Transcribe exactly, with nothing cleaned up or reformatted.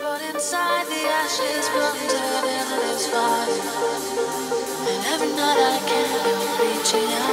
But inside the ashes burns an endless fire. And every night I can't help reaching out.